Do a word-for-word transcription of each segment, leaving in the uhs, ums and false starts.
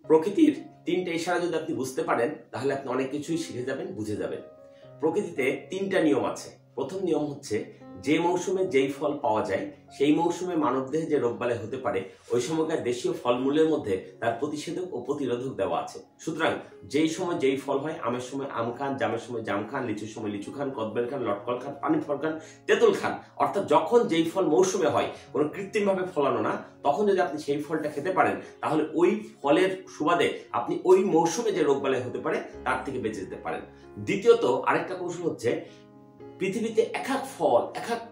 প্রকৃতির তিনটা ইশারা যদি আপনি বুঝতে পারেন তাহলে আপনি অনেক কিছুই শিখে যাবেন, বুঝে যাবেন। প্রকৃতিতে তিনটা নিয়ম আছে। প্রথম নিয়ম হচ্ছে যে মৌসুমে যেই ফল পাওয়া যায় সেই মৌসুমে মানবদেহে যে রোগবালাই হতে পারে ওই সময়কার দেশীয় ফলমূলের মধ্যে তার প্রতিষেধক ও প্রতিরোধক দেওয়া আছে। সুতরাং যেই সময় যেই ফল হয়, আমের সময় আম খান, জামের সময় জাম খান, লিচুর সময় লিচু খান, কদবেল খান, লটকল খান, পানি ফল খান, তেঁতুল খান। অর্থাৎ যখন যেই ফল মৌসুমে হয়, কোনো কৃত্রিমভাবে ফলানো না, তখন যদি আপনি সেই ফলটা খেতে পারেন তাহলে ওই ফলের সুবাদে আপনি ওই মৌসুমে যে রোগবালাই হতে পারে তার থেকে বেঁচে যেতে পারেন। দ্বিতীয়ত আরেকটা কৌশল হচ্ছে পৃথিবীতে এক এক ফল, এক এক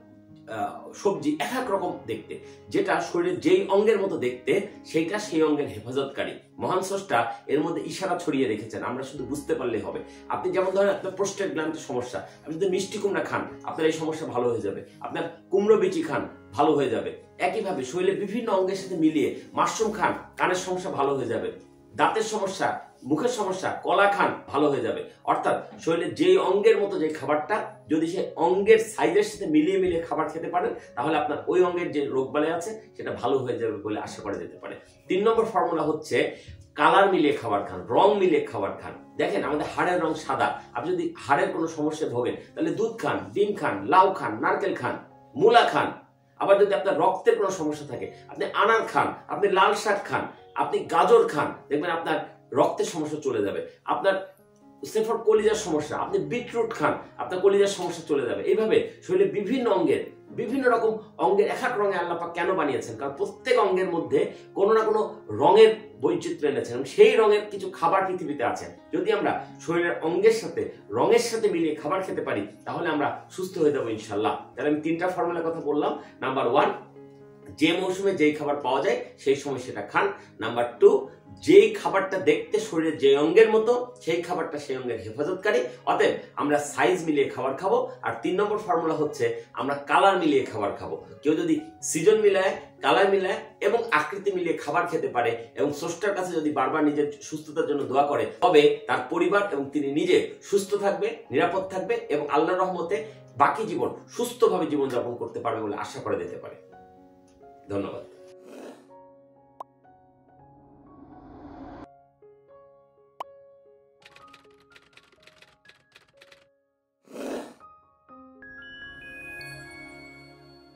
সবজি এক এক রকম দেখতে, যেটা শরীরের যেই অঙ্গের মতো দেখতে সেইটা সেই অঙ্গের হেফাজতকারী। মহান স্রষ্টা এর মধ্যে ইশারা ছড়িয়ে রেখেছেন, আমরা শুধু বুঝতে পারলেই হবে। আপনি যেমন ধরেন আপনার প্রোস্টেট গ্ল্যান্ডের সমস্যা, আপনি যদি মিষ্টি কুমড়া খান আপনার এই সমস্যা ভালো হয়ে যাবে। আপনার কুমড়ো বিচি খান, ভালো হয়ে যাবে। একইভাবে শরীরের বিভিন্ন অঙ্গের সাথে মিলিয়ে মাশরুম খান, কানের সমস্যা ভালো হয়ে যাবে। দাঁতের সমস্যা, মুখের সমস্যা, কলা খান, ভালো হয়ে যাবে। অর্থাৎ শরীরের যেই অঙ্গের মতো যে খাবারটা যদি সেই অঙ্গের সাইজের সাথে মিলিয়ে মিলিয়ে খাবার খেতে পারেন তাহলে আপনার ওই অঙ্গের যে রোগবালাই আছে সেটা ভালো হয়ে যাবে বলে আশা করা যেতে পারে। তিন নম্বর ফর্মুলা হচ্ছে কালার মিলিয়ে খাবার খান, রং মিলিয়ে খাবার খান। দেখেন আমাদের হাড়ের রং সাদা, আপনি যদি হাড়ের কোনো সমস্যায় ভোগেন তাহলে দুধ খান, ডিম খান, লাউ খান, নারকেল খান, মূলা খান। আবার যদি আপনার রক্তের কোনো সমস্যা থাকে আপনি আনার খান, আপনি লাল শাক খান, আপনি গাজর খান, দেখবেন আপনার রক্তের সমস্যা চলে যাবে। আপনার সেফর কলিজার সমস্যা, আপনি বিটরুট খান, আপনার কলিজার সমস্যা চলে যাবে। এইভাবে শরীরের বিভিন্ন অঙ্গের বিভিন্ন রকম অঙ্গের এক এক রঙে আল্লাহ পাক কেন বানিয়েছেন? কারণ প্রত্যেক অঙ্গের মধ্যে কোনো না কোনো রঙের বৈচিত্র্য এনেছেন এবং সেই রঙের কিছু খাবার পৃথিবীতে আছে। যদি আমরা শরীরের অঙ্গের সাথে রঙের সাথে মিলিয়ে খাবার খেতে পারি তাহলে আমরা সুস্থ হয়ে যাবো ইনশাল্লাহ। তাহলে আমি তিনটা ফর্মুলার কথা বললাম। নাম্বার ওয়ান, যে মৌসুমে যেই খাবার পাওয়া যায় সেই সময় সেটা খান। নাম্বার টু, যেই খাবারটা দেখতে শরীরের যে অঙ্গের মতো সেই খাবারটা সেই অঙ্গের হেফাজতকারী, অতএব আমরা সাইজ মিলিয়ে খাবার খাবো। আর তিন নম্বর ফর্মুলা হচ্ছে আমরা কালার মিলিয়ে খাবার খাবো। কেউ যদি সিজন মিলায়, কালার মিলায় এবং আকৃতি মিলিয়ে খাবার খেতে পারে এবং স্রষ্টার কাছে যদি বারবার নিজের সুস্থতার জন্য দোয়া করে তবে তার পরিবার এবং তিনি নিজে সুস্থ থাকবে, নিরাপদ থাকবে এবং আল্লাহর রহমতে বাকি জীবন সুস্থভাবে জীবনযাপন করতে পারবে বলে আশা করা যেতে পারে। ধন্যবাদ।